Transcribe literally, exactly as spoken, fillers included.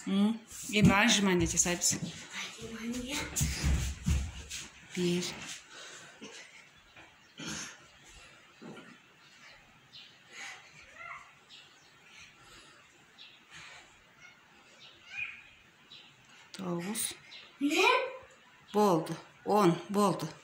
Hı. Emre anjimanya жасайбыз. Bir. Dokuz. Ne? Boldu. On. Boldu.